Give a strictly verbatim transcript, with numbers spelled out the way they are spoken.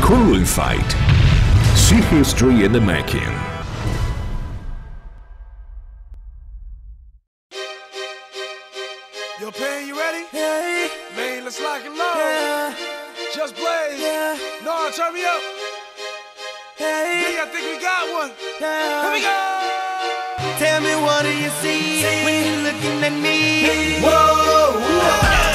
Kunlun fight. See history in the making. Yo, Pain, you ready? Yeah. Man, let's lock it low. Yeah. Just blaze. Yeah. No, turn me up. Hey. Yeah, I think we got one. Yeah. Here we go. Tell me, what do you see when you're looking at me? Whoa.